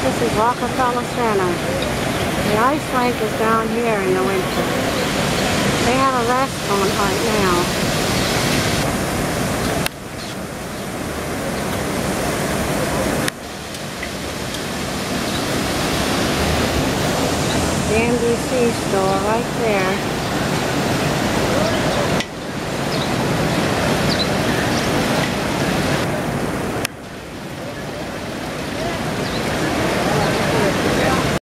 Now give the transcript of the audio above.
This is Rockafeller Center. The ice rink is down here in the winter. They have a restaurant right now. The NBC store right there.